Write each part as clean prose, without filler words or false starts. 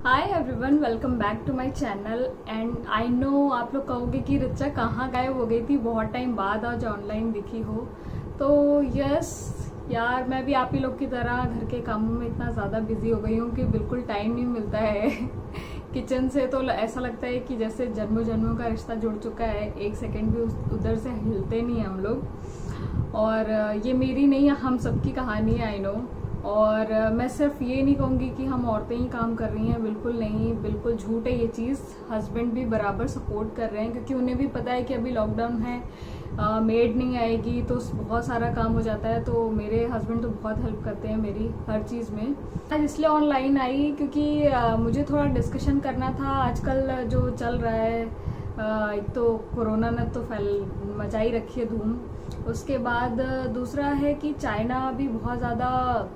Hi everyone, welcome back to my channel. And I know आप लोग कहोगे कि रिचा कहाँ गायब हो गई थी, बहुत टाइम बाद आज ऑनलाइन दिखी हो। तो यस यार, मैं भी आप ही लोग की तरह घर के कामों में इतना ज़्यादा बिजी हो गई हूँ कि बिल्कुल टाइम नहीं मिलता है किचन से तो ऐसा लगता है कि जैसे जन्मों जन्मों का रिश्ता जुड़ चुका है, एक सेकेंड भी उधर से हिलते नहीं हैं हम लोग। और ये मेरी नहीं, हम सबकी कहानी है, आई नो। और मैं सिर्फ ये नहीं कहूँगी कि हम औरतें ही काम कर रही हैं, बिल्कुल नहीं, बिल्कुल झूठ है ये चीज़। हस्बैंड भी बराबर सपोर्ट कर रहे हैं क्योंकि उन्हें भी पता है कि अभी लॉकडाउन है, मेड नहीं आएगी तो बहुत सारा काम हो जाता है। तो मेरे हस्बैंड तो बहुत हेल्प करते हैं मेरी हर चीज़ में। आज इसलिए ऑनलाइन आई क्योंकि मुझे थोड़ा डिस्कशन करना था। आजकल जो चल रहा है, एक तो कोरोना ने तो मचाई रखी है धूम, उसके बाद दूसरा है कि चाइना भी बहुत ज़्यादा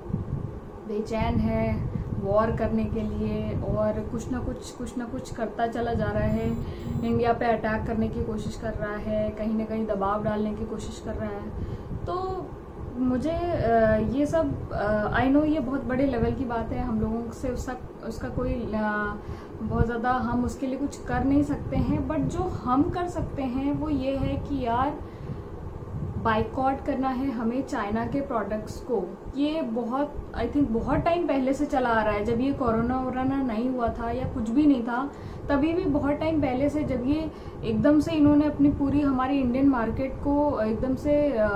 बेचैन है वॉर करने के लिए, और कुछ ना कुछ करता चला जा रहा है। इंडिया पे अटैक करने की कोशिश कर रहा है, कहीं ना कहीं दबाव डालने की कोशिश कर रहा है। तो मुझे ये सब आई नो ये बहुत बड़े लेवल की बात है, हम लोगों से उसका कोई बहुत ज़्यादा हम उसके लिए कुछ कर नहीं सकते हैं। बट जो हम कर सकते हैं वो ये है कि यार बाइकआउट करना है हमें चाइना के प्रोडक्ट्स को। ये बहुत आई थिंक बहुत टाइम पहले से चला आ रहा है। जब ये कोरोना वोरोना नहीं हुआ था या कुछ भी नहीं था, तभी भी बहुत टाइम पहले से, जब ये एकदम से इन्होंने अपनी पूरी हमारी इंडियन मार्केट को एकदम से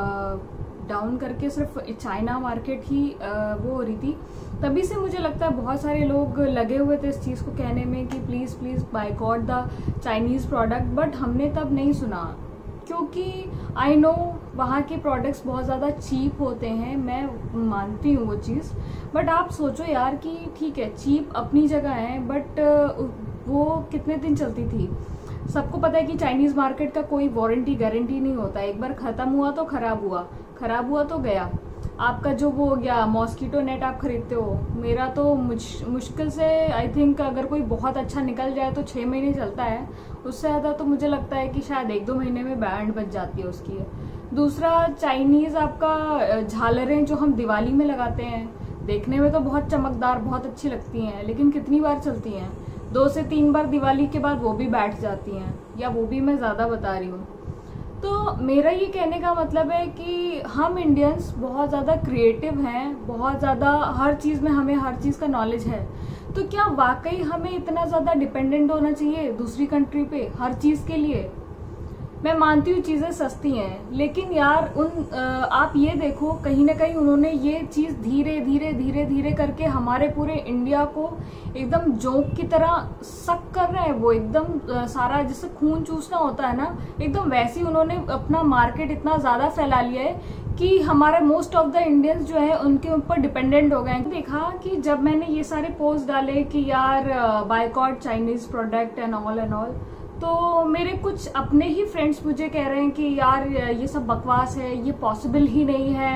डाउन करके सिर्फ चाइना मार्केट ही वो हो रही थी, तभी से मुझे लगता है बहुत सारे लोग लगे हुए थे इस चीज़ को कहने में कि please please boycott the Chinese product. But हमने तब नहीं सुना क्योंकि आई नो वहाँ के प्रोडक्ट्स बहुत ज़्यादा चीप होते हैं, मैं मानती हूँ वो चीज़। बट आप सोचो यार कि ठीक है चीप अपनी जगह है, बट वो कितने दिन चलती थी। सबको पता है कि चाइनीज़ मार्केट का कोई वारंटी गारंटी नहीं होता, एक बार ख़त्म हुआ तो ख़राब हुआ तो गया। आपका जो वो हो गया मॉस्किटो नेट आप खरीदते हो, मेरा तो मुश्किल से आई थिंक अगर कोई बहुत अच्छा निकल जाए तो 6 महीने चलता है, उससे ज़्यादा तो मुझे लगता है कि शायद 1-2 महीने में बैंड बच जाती है उसकी। दूसरा चाइनीज़ आपका झालरें जो हम दिवाली में लगाते हैं, देखने में तो बहुत चमकदार बहुत अच्छी लगती हैं, लेकिन कितनी बार चलती हैं? 2 से 3 बार दिवाली के बाद वो भी बैठ जाती हैं, या वो भी मैं ज़्यादा बता रही हूँ। तो मेरा ये कहने का मतलब है कि हम इंडियंस बहुत ज़्यादा क्रिएटिव हैं, बहुत ज़्यादा हर चीज़ में हमें हर चीज़ का नॉलेज है। तो क्या वाकई हमें इतना ज़्यादा डिपेंडेंट होना चाहिए दूसरी कंट्री पे हर चीज़ के लिए? मैं मानती हूँ चीज़ें सस्ती हैं, लेकिन यार आप ये देखो कहीं ना कहीं उन्होंने ये चीज़ धीरे धीरे करके हमारे पूरे इंडिया को एकदम जोंक की तरह सक कर रहे हैं। वो एकदम सारा जैसे खून चूसना होता है ना, एकदम वैसे ही उन्होंने अपना मार्केट इतना ज़्यादा फैला लिया है कि हमारे मोस्ट ऑफ द इंडियंस जो है उनके ऊपर डिपेंडेंट हो गए हैं। देखा कि जब मैंने ये सारे पोस्ट डाले कि यार boycott Chinese product and all, तो मेरे कुछ अपने ही फ्रेंड्स मुझे कह रहे हैं कि यार ये सब बकवास है, ये पॉसिबल ही नहीं है,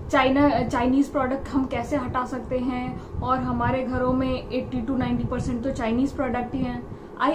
चाइनीज़ प्रोडक्ट हम कैसे हटा सकते हैं, और हमारे घरों में 80 to 90% तो चाइनीज़ प्रोडक्ट ही हैं।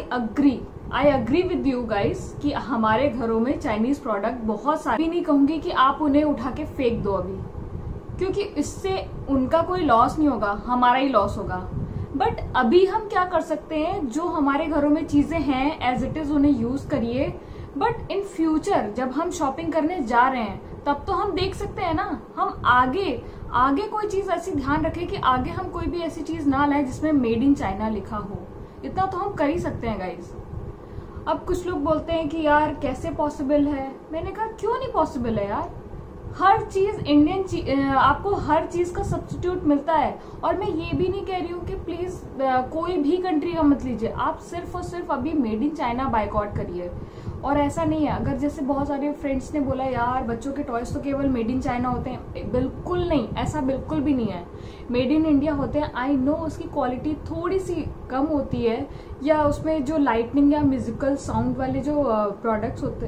I agree with you guys कि हमारे घरों में चाइनीज़ प्रोडक्ट बहुत सारे, भी नहीं कहूँगी कि आप उन्हें उठा के फेंक दो अभी, क्योंकि इससे उनका कोई लॉस नहीं होगा, हमारा ही लॉस होगा। बट अभी हम क्या कर सकते हैं, जो हमारे घरों में चीजें हैं एज इट इज उन्हें यूज करिए। बट इन फ्यूचर जब हम शॉपिंग करने जा रहे हैं तब तो हम देख सकते हैं ना, हम आगे कोई चीज ऐसी ध्यान रखें कि आगे हम कोई भी ऐसी चीज ना लाएं जिसमें मेड इन चाइना लिखा हो। इतना तो हम कर ही सकते हैं गाइज। अब कुछ लोग बोलते हैं कि यार कैसे पॉसिबल है, मैंने कहा क्यों नहीं पॉसिबल है यार, हर चीज इंडियन आपको हर चीज का सब्स्टिट्यूट मिलता है। और मैं ये भी नहीं कह रही हूँ कि प्लीज कोई भी कंट्री का मत लीजिए, आप सिर्फ और सिर्फ अभी मेड इन चाइना बाइकआउट करिए। और ऐसा नहीं है, अगर जैसे बहुत सारे फ्रेंड्स ने बोला यार बच्चों के टॉयज तो केवल मेड इन चाइना होते हैं, बिल्कुल नहीं, ऐसा बिल्कुल भी नहीं है। मेड इन इंडिया होते हैं। आई नो उसकी क्वालिटी थोड़ी सी कम होती है, या उसमें जो लाइटनिंग या म्यूजिकल साउंड वाले जो प्रोडक्ट्स होते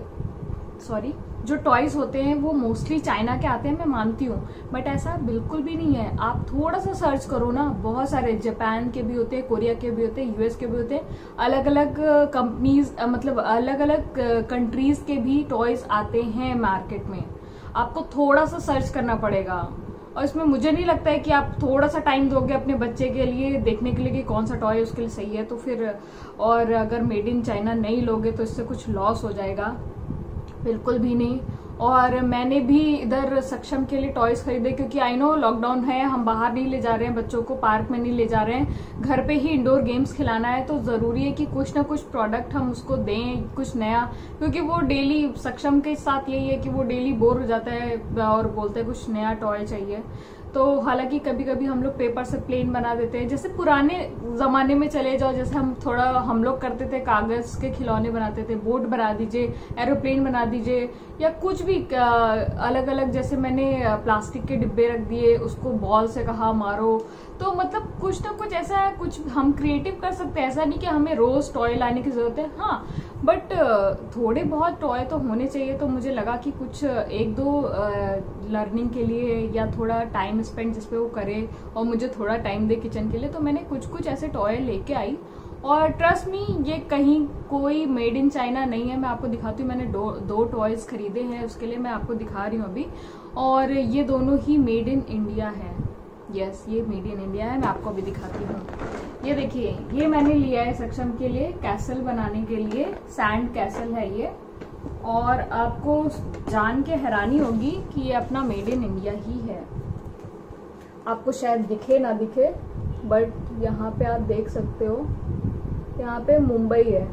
जो टॉयज होते हैं वो मोस्टली चाइना के आते हैं, मैं मानती हूँ। बट ऐसा बिल्कुल भी नहीं है। आप थोड़ा सा सर्च करो ना, बहुत सारे जापान के भी होते हैं, कोरिया के भी होते हैं, यूएस के भी होते हैं, अलग अलग कंपनीज मतलब अलग अलग कंट्रीज के भी टॉयज आते हैं मार्केट में। आपको थोड़ा सा सर्च करना पड़ेगा। और इसमें मुझे नहीं लगता है कि आप थोड़ा सा टाइम दोगे अपने बच्चे के लिए देखने के लिए कि कौन सा टॉय उसके लिए सही है तो फिर, और अगर मेड इन चाइना नहीं लोगे तो इससे कुछ लॉस हो जाएगा, बिल्कुल भी नहीं। और मैंने भी इधर सक्षम के लिए टॉयज खरीदे क्योंकि आई नो लॉकडाउन है, हम बाहर नहीं ले जा रहे हैं बच्चों को, पार्क में नहीं ले जा रहे हैं, घर पे ही इंडोर गेम्स खिलाना है, तो जरूरी है कि कुछ ना कुछ प्रोडक्ट हम उसको दें, कुछ नया, क्योंकि वो डेली, सक्षम के साथ यही है कि वो डेली बोर हो जाता है और बोलते हैं कुछ नया टॉय चाहिए। तो हालांकि कभी कभी हम लोग पेपर से प्लेन बना देते हैं, जैसे पुराने जमाने में चले जाओ, जैसे हम लोग करते थे, कागज के खिलौने बनाते थे, बोट बना दीजिए, एरोप्लेन बना दीजिए, या कुछ भी अलग अलग, जैसे मैंने प्लास्टिक के डिब्बे रख दिए, उसको बॉल से कहा मारो, तो मतलब कुछ ना कुछ ऐसा कुछ हम क्रिएटिव कर सकते हैं। ऐसा नहीं कि हमें रोज टॉय लाने की जरूरत है, हाँ, बट थोड़े बहुत टॉय तो होने चाहिए। तो मुझे लगा कि कुछ एक दो लर्निंग के लिए या थोड़ा टाइम स्पेंड जिसपे वो करे और मुझे थोड़ा टाइम दे किचन के लिए, तो मैंने कुछ कुछ ऐसे टॉय लेके आई। और ट्रस्ट मी, ये कहीं कोई मेड इन चाइना नहीं है, मैं आपको दिखाती हूँ। मैंने दो टॉयज खरीदे हैं, उसके लिए मैं आपको दिखा रही हूँ अभी, और ये दोनों ही मेड इन इंडिया है। यस, ये मेड इन इंडिया है, मैं आपको अभी दिखाती हूँ। ये देखिए, ये मैंने लिया है सक्षम के लिए कैसल बनाने के लिए, सैंड कैसल है ये, और आपको जान के हैरानी होगी कि ये अपना मेड इन इंडिया ही है। आपको शायद दिखे ना दिखे, बट यहाँ पे आप देख सकते हो, यहाँ पे मुंबई है।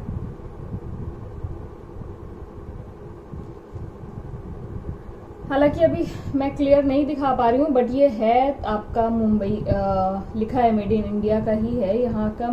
हालांकि अभी मैं क्लियर नहीं दिखा पा रही हूँ, बट ये है आपका मुंबई, लिखा है मेड इन इंडिया का ही है, यहाँ का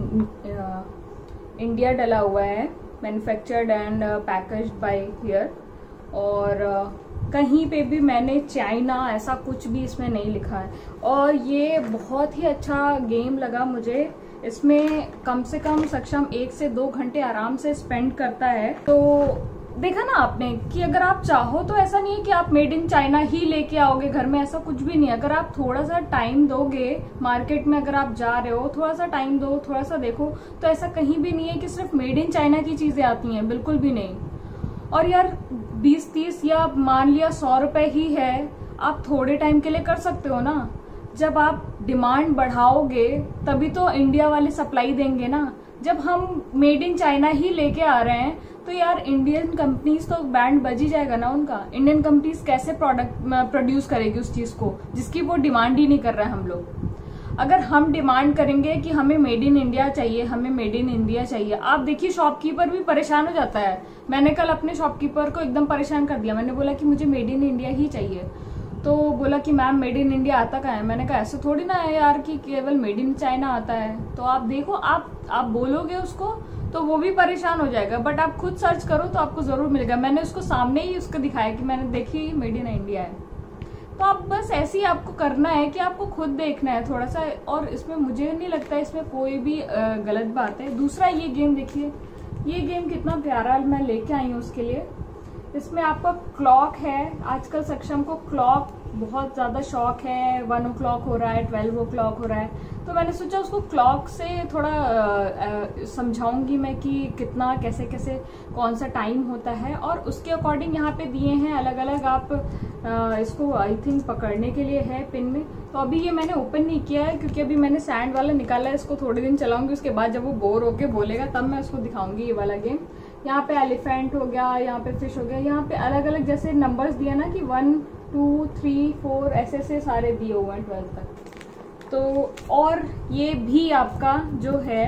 इंडिया डला हुआ है, manufactured and packaged by here. और कहीं पे भी मैंने चाइना ऐसा कुछ भी इसमें नहीं लिखा है। और ये बहुत ही अच्छा गेम लगा मुझे, इसमें कम से कम सक्षम 1 से 2 घंटे आराम से स्पेंड करता है। तो देखा ना आपने कि अगर आप चाहो तो ऐसा नहीं है कि आप मेड इन चाइना ही लेके आओगे घर में, ऐसा कुछ भी नहीं है। अगर आप थोड़ा सा टाइम दोगे, मार्केट में अगर आप जा रहे हो, थोड़ा सा टाइम दो, थोड़ा सा देखो, तो ऐसा कहीं भी नहीं है कि सिर्फ मेड इन चाइना की चीजें आती हैं, बिल्कुल भी नहीं। और यार 20-30 या मान लिया 100 रुपए ही है, आप थोड़े टाइम के लिए कर सकते हो ना। जब आप डिमांड बढ़ाओगे तभी तो इंडिया वाले सप्लाई देंगे ना। जब हम मेड इन चाइना ही लेके आ रहे हैं तो यार इंडियन कंपनीज तो बैंड बज ही जाएगा ना उनका। इंडियन कंपनीज कैसे प्रोडक्ट प्रोड्यूस करेगी उस चीज को जिसकी वो डिमांड ही नहीं कर रहे हैं हम लोग। अगर हम डिमांड करेंगे कि हमें मेड इन इंडिया चाहिए, हमें मेड इन इंडिया चाहिए, आप देखिए शॉपकीपर भी परेशान हो जाता है। मैंने कल अपने शॉपकीपर को एकदम परेशान कर दिया, मैंने बोला कि मुझे मेड इन इंडिया ही चाहिए, तो बोला कि मैम मेड इन इंडिया आता कहाँ है। मैंने कहा ऐसे थोड़ी ना है यार कि केवल मेड इन चाइना आता है। तो आप देखो, आप बोलोगे उसको तो वो भी परेशान हो जाएगा, बट आप खुद सर्च करो तो आपको जरूर मिलेगा। मैंने उसको सामने ही उसको दिखाया कि मैंने देखी मेड इन इंडिया है। तो आप बस ऐसे ही आपको करना है कि आपको खुद देखना है थोड़ा सा, और इसमें मुझे नहीं लगता इसमें कोई भी गलत बात है। दूसरा ये गेम देखिए, ये गेम कितना प्यारा मैं लेके आई हूँ उसके लिए। इसमें आपका क्लॉक है, आजकल सक्षम को क्लॉक बहुत ज्यादा शौक है, 1 o'clock हो रहा है, 12 o'clock हो रहा है, तो मैंने सोचा उसको क्लॉक से थोड़ा समझाऊंगी मैं कि कितना कैसे कैसे कौन सा टाइम होता है, और उसके अकॉर्डिंग यहाँ पे दिए हैं अलग अलग। आप इसको आई थिंक पकड़ने के लिए है पिन में। तो अभी ये मैंने ओपन नहीं किया है क्योंकि अभी मैंने सैंड वाला निकाला है, इसको थोड़े दिन चलाऊंगी, उसके बाद जब वो बोर होके बोलेगा तब मैं उसको दिखाऊंगी ये वाला गेम। यहाँ पे एलिफेंट हो गया, यहाँ पे फिश हो गया, यहाँ पे अलग अलग जैसे नंबर्स दिए ना कि 1 2 3 4 ऐसे सारे दिए हुए हैं 12 तक। तो और ये भी आपका जो है,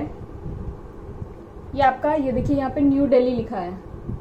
ये आपका, ये देखिए यहाँ पे न्यू दिल्ली लिखा है।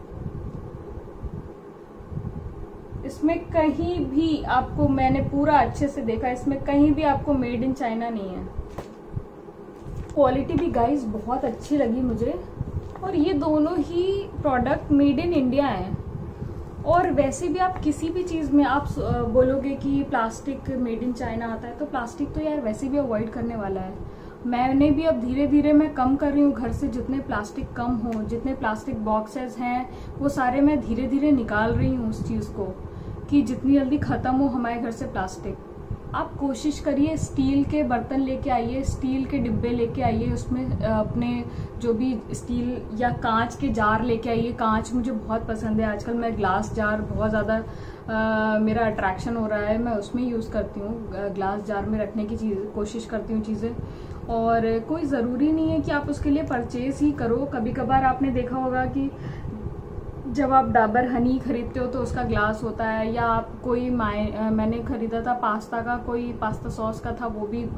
इसमें कहीं भी आपको, मैंने पूरा अच्छे से देखा, इसमें कहीं भी आपको मेड इन चाइना नहीं है। क्वालिटी भी गाइस बहुत अच्छी लगी मुझे, और ये दोनों ही प्रोडक्ट मेड इन इंडिया हैं। और वैसे भी आप किसी भी चीज में आप बोलोगे कि प्लास्टिक मेड इन चाइना आता है, तो प्लास्टिक तो यार वैसे भी अवॉइड करने वाला है। मैंने भी अब धीरे धीरे मैं कम कर रही हूँ घर से, जितने प्लास्टिक कम हो, जितने प्लास्टिक बॉक्सेस हैं वो सारे मैं धीरे धीरे निकाल रही हूँ उस चीज को, कि जितनी जल्दी खत्म हो हमारे घर से प्लास्टिक। आप कोशिश करिए स्टील के बर्तन लेके आइए, स्टील के डिब्बे लेके आइए, उसमें अपने जो भी स्टील या कांच के जार लेके आइए। कांच मुझे बहुत पसंद है, आजकल मैं ग्लास जार बहुत ज़्यादा मेरा अट्रैक्शन हो रहा है, मैं उसमें यूज़ करती हूँ, ग्लास जार में रखने की कोशिश करती हूँ चीज़ें। और कोई ज़रूरी नहीं है कि आप उसके लिए परचेज ही करो। कभी कभार आपने देखा होगा कि जब आप डाबर हनी खरीदते हो तो उसका ग्लास होता है, या आप कोई मैंने खरीदा था पास्ता का, कोई पास्ता सॉस का था, वो भी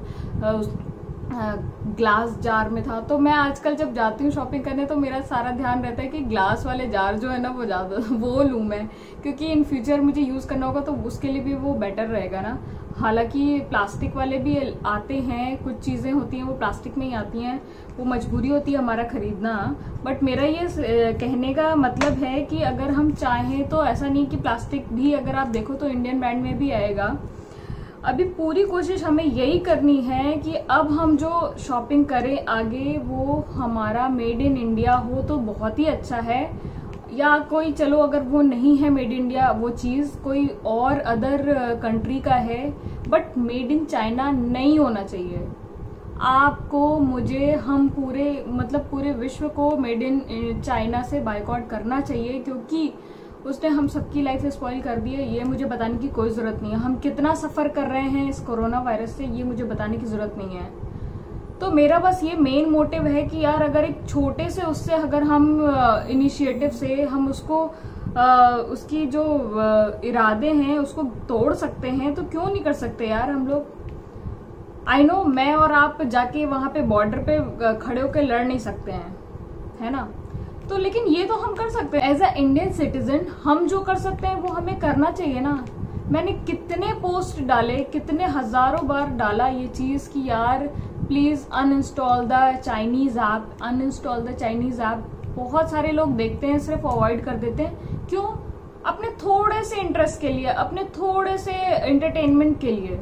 ग्लास जार में था। तो मैं आजकल जब जाती हूँ शॉपिंग करने तो मेरा सारा ध्यान रहता है कि ग्लास वाले जार जो है ना वो लूँ मैं, क्योंकि इन फ्यूचर मुझे यूज़ करना होगा तो उसके लिए भी वो बेटर रहेगा ना। हालांकि प्लास्टिक वाले भी आते हैं, कुछ चीज़ें होती हैं वो प्लास्टिक में ही आती हैं, वो मजबूरी होती है हमारा खरीदना। बट मेरा ये कहने का मतलब है कि अगर हम चाहें तो ऐसा नहीं कि प्लास्टिक भी, अगर आप देखो तो इंडियन ब्रांड में भी आएगा। अभी पूरी कोशिश हमें यही करनी है कि अब हम जो शॉपिंग करें आगे वो हमारा मेड इन इंडिया हो तो बहुत ही अच्छा है, या कोई चलो अगर वो नहीं है मेड इन इंडिया वो चीज़ कोई और अदर कंट्री का है, बट मेड इन चाइना नहीं होना चाहिए। आपको, मुझे, हम पूरे विश्व को मेड इन चाइना से बायकॉट करना चाहिए, क्योंकि उसने हम सबकी लाइफ स्पॉइल कर दी है। ये मुझे बताने की कोई ज़रूरत नहीं है। हम कितना सफ़र कर रहे हैं इस कोरोना वायरस से, ये मुझे बताने की ज़रूरत नहीं है। तो मेरा बस ये मेन मोटिव है कि यार अगर एक छोटे से उससे अगर हम इनिशिएटिव से हम उसको उसकी जो इरादे हैं उसको तोड़ सकते हैं तो क्यों नहीं कर सकते यार हम लोग। आई नो मैं और आप जाके वहां पे बॉर्डर पे खड़े होकर लड़ नहीं सकते हैं, है ना, तो लेकिन ये तो हम कर सकते हैं एज अ इंडियन सिटीजन। हम जो कर सकते हैं वो हमें करना चाहिए ना। मैंने कितने पोस्ट डाले, कितने हजारों बार डाला ये चीज कि यार please uninstall the Chinese app, uninstall the Chinese app. बहुत सारे लोग देखते हैं सिर्फ अवॉइड कर देते हैं। क्यों? अपने थोड़े से इंटरेस्ट के लिए, अपने थोड़े से एंटरटेनमेंट के लिए।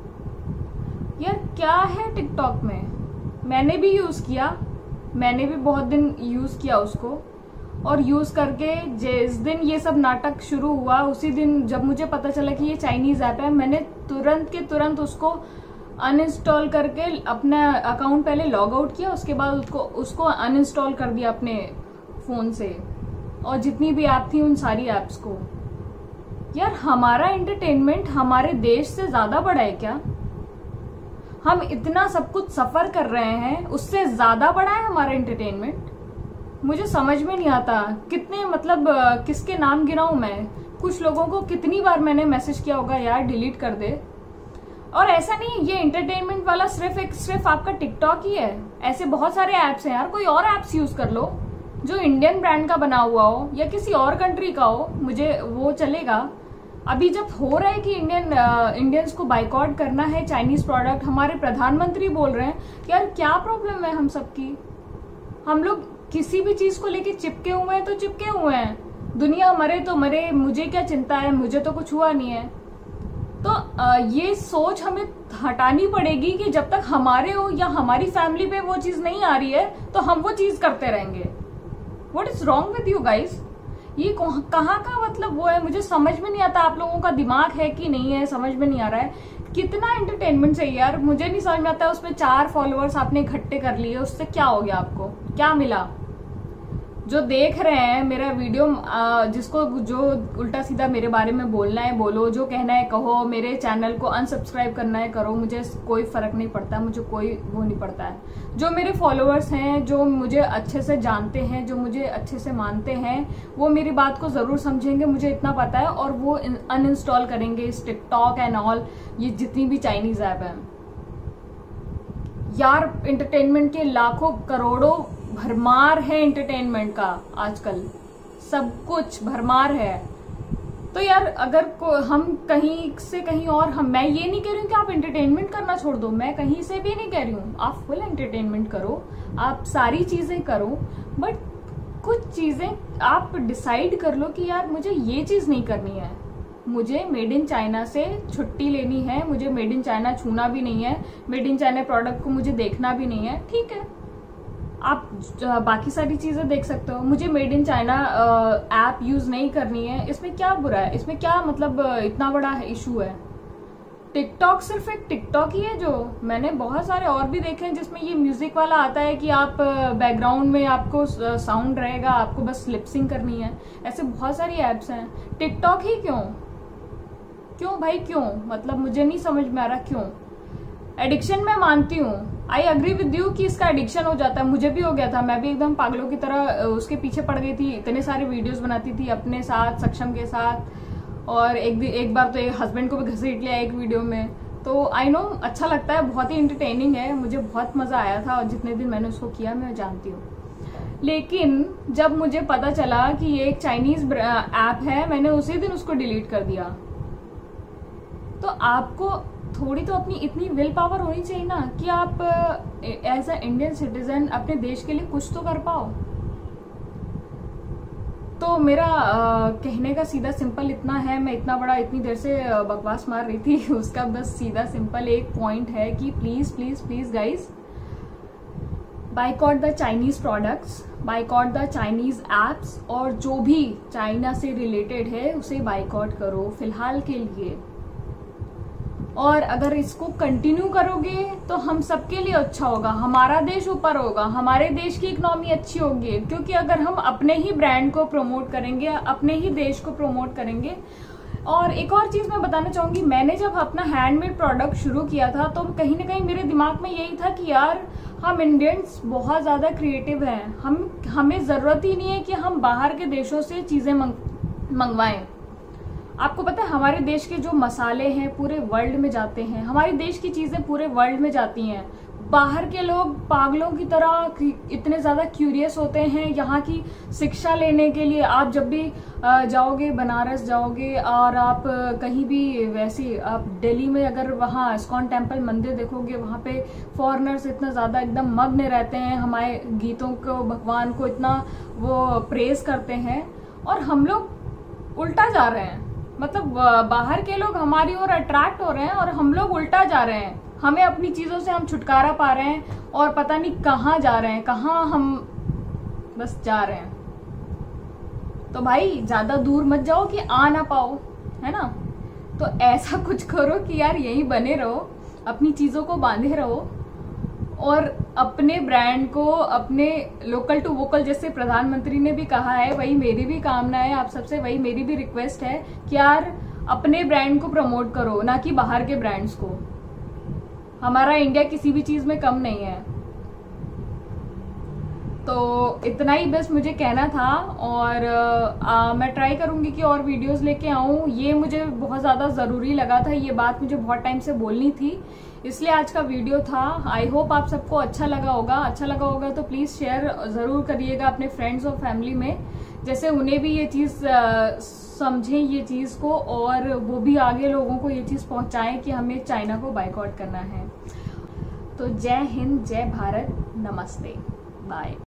यार क्या है टिकटॉक में, मैंने भी यूज किया, मैंने भी बहुत दिन यूज किया उसको, और यूज करके जिस दिन ये सब नाटक शुरू हुआ उसी दिन जब मुझे पता चला कि ये चाइनीज ऐप है, मैंने तुरंत के तुरंत उसको अनइंस्टॉल करके अपना अकाउंट पहले लॉग आउट किया, उसके बाद उसको अनइंस्टॉल कर दिया अपने फोन से, और जितनी भी ऐप थी उन सारी ऐप्स को। यार हमारा एंटरटेनमेंट हमारे देश से ज्यादा बड़ा है क्या? हम इतना सब कुछ सफर कर रहे हैं, उससे ज्यादा बड़ा है हमारा एंटरटेनमेंट? मुझे समझ में नहीं आता। कितने मतलब किसके नाम गिनाऊं मैं? कुछ लोगों को कितनी बार मैंने मैसेज किया होगा यार डिलीट कर दे। और ऐसा नहीं ये एंटरटेनमेंट वाला सिर्फ आपका टिकटॉक ही है, ऐसे बहुत सारे ऐप्स हैं यार। कोई और ऐप्स यूज कर लो जो इंडियन ब्रांड का बना हुआ हो या किसी और कंट्री का हो, मुझे वो चलेगा। अभी जब हो रहा है कि इंडियंस को बाइकआउट करना है चाइनीज प्रोडक्ट, हमारे प्रधानमंत्री बोल रहे हैं, यार क्या प्रॉब्लम है हम सबकी? हम लोग किसी भी चीज को लेके चिपके हुए हैं तो चिपके हुए हैं। दुनिया मरे तो मरे, मुझे क्या चिंता है, मुझे तो कुछ हुआ नहीं है। तो ये सोच हमें हटानी पड़ेगी कि जब तक हमारे हो या हमारी फैमिली पे वो चीज नहीं आ रही है तो हम वो चीज करते रहेंगे। What is wrong with you guys? ये कहाँ का मतलब वो है, मुझे समझ में नहीं आता। आप लोगों का दिमाग है कि नहीं है समझ में नहीं आ रहा है। कितना एंटरटेनमेंट चाहिए यार, मुझे नहीं समझ में आता। उसमें 4 फॉलोअर्स आपने इकट्ठे कर लिए, उससे क्या हो गया? आपको क्या मिला? जो देख रहे हैं मेरा वीडियो, जिसको जो उल्टा सीधा मेरे बारे में बोलना है बोलो, जो कहना है कहो, मेरे चैनल को अनसब्सक्राइब करना है करो, मुझे कोई फर्क नहीं पड़ता, मुझे कोई वो नहीं पड़ता है। जो मेरे फॉलोअर्स हैं, जो मुझे अच्छे से जानते हैं, जो मुझे अच्छे से मानते हैं, वो मेरी बात को जरूर समझेंगे, मुझे इतना पता है, और वो अनइंस्टॉल करेंगे इस टिकटॉक एंड ऑल, ये जितनी भी चाइनीज ऐप है। यार एंटरटेनमेंट के लाखों करोड़ों भरमार है एंटरटेनमेंट का आजकल, सब कुछ भरमार है। तो यार अगर हम कहीं से कहीं और, मैं ये नहीं कह रही हूँ कि आप एंटरटेनमेंट करना छोड़ दो, मैं कहीं से भी नहीं कह रही हूँ, आप फुल एंटरटेनमेंट करो, आप सारी चीजें करो, बट कुछ चीजें आप डिसाइड कर लो कि यार मुझे ये चीज नहीं करनी है, मुझे मेड इन चाइना से छुट्टी लेनी है, मुझे मेड इन चाइना छूना भी नहीं है, मेड इन चाइना प्रोडक्ट को मुझे देखना भी नहीं है। ठीक है, आप बाकी सारी चीजें देख सकते हो, मुझे made in China app use नहीं करनी है, इसमें क्या बुरा है? इसमें क्या मतलब इतना बड़ा इशू है? टिकटॉक सिर्फ एक टिकटॉक ही है? जो मैंने बहुत सारे और भी देखे हैं जिसमें ये म्यूजिक वाला आता है कि आप बैकग्राउंड में आपको साउंड रहेगा, आपको बस लिपसिंग करनी है। ऐसे बहुत सारी एप्स हैं। टिकटॉक ही क्यों? क्यों भाई क्यों? मतलब मुझे नहीं समझ में आ रहा क्यों। एडिक्शन मैं मानती हूँ, आई अग्री विद यू कि इसका एडिक्शन हो जाता है। मुझे भी हो गया था, मैं भी एकदम पागलों की तरह उसके पीछे पड़ गई थी। इतने सारे वीडियोस बनाती थी अपने साथ, सक्षम के साथ, और एक बार तो एक हस्बैंड को भी घसीट लिया एक वीडियो में। तो आई नो अच्छा लगता है, बहुत ही इंटरटेनिंग है, मुझे बहुत मजा आया था और जितने दिन मैंने उसको किया मैं जानती हूँ। लेकिन जब मुझे पता चला कि ये एक चाइनीज ऐप है, मैंने उसी दिन उसको डिलीट कर दिया। तो आपको थोड़ी तो अपनी इतनी विल पावर होनी चाहिए ना कि आप एज अ इंडियन सिटीजन अपने देश के लिए कुछ तो कर पाओ। तो मेरा कहने का सीधा सिंपल इतना है, मैं इतनी देर से बकवास मार रही थी, उसका बस सीधा सिंपल एक पॉइंट है कि please please please guys, boycott the Chinese products, boycott the Chinese apps, और जो भी चाइना से रिलेटेड है उसे बाइकआउट करो फिलहाल के लिए। और अगर इसको कंटिन्यू करोगे तो हम सबके लिए अच्छा होगा, हमारा देश ऊपर होगा, हमारे देश की इकोनॉमी अच्छी होगी। क्योंकि अगर हम अपने ही ब्रांड को प्रमोट करेंगे, अपने ही देश को प्रमोट करेंगे। और एक और चीज मैं बताना चाहूंगी, मैंने जब अपना हैंडमेड प्रोडक्ट शुरू किया था तो कहीं ना कहीं मेरे दिमाग में यही था कि यार हम इंडियंस बहुत ज्यादा क्रिएटिव हैं, हमें जरूरत ही नहीं है कि हम बाहर के देशों से चीजें मंगवाएं। आपको पता है हमारे देश के जो मसाले हैं पूरे वर्ल्ड में जाते हैं, हमारे देश की चीजें पूरे वर्ल्ड में जाती हैं। बाहर के लोग पागलों की तरह इतने ज्यादा क्यूरियस होते हैं यहाँ की शिक्षा लेने के लिए। आप जब भी जाओगे, बनारस जाओगे, और आप कहीं भी वैसे आप दिल्ली में अगर वहाँ इस्कॉन टेम्पल मंदिर देखोगे, वहाँ पे फॉरेनर्स इतना ज्यादा एकदम मग्न रहते हैं, हमारे गीतों को, भगवान को इतना वो प्रेज करते हैं, और हम लोग उल्टा जा रहे हैं। मतलब बाहर के लोग हमारी ओर अट्रैक्ट हो रहे हैं और हम लोग उल्टा जा रहे हैं। हमें अपनी चीजों से हम छुटकारा पा रहे हैं और पता नहीं कहाँ जा रहे हैं, कहाँ हम बस जा रहे हैं। तो भाई ज्यादा दूर मत जाओ कि आ ना पाओ, है ना। तो ऐसा कुछ करो कि यार यहीं बने रहो, अपनी चीजों को बांधे रहो, और अपने ब्रांड को, अपने लोकल टू वोकल जैसे प्रधानमंत्री ने भी कहा है, वही मेरी भी कामना है आप सबसे, वही मेरी भी रिक्वेस्ट है कि यार अपने ब्रांड को प्रमोट करो, ना कि बाहर के ब्रांड्स को। हमारा इंडिया किसी भी चीज में कम नहीं है। तो इतना ही बस मुझे कहना था, और मैं ट्राई करूंगी कि और वीडियोस लेके आऊं। ये मुझे बहुत ज्यादा जरूरी लगा था, ये बात मुझे बहुत टाइम से बोलनी थी, इसलिए आज का वीडियो था। आई होप आप सबको अच्छा लगा होगा। अच्छा लगा होगा तो प्लीज शेयर जरूर करिएगा अपने फ्रेंड्स और फैमिली में, जैसे उन्हें भी ये चीज समझें ये चीज को, और वो भी आगे लोगों को ये चीज पहुंचाएं कि हमें चाइना को बाइकआउट करना है। तो जय हिंद, जय भारत, नमस्ते, बाय।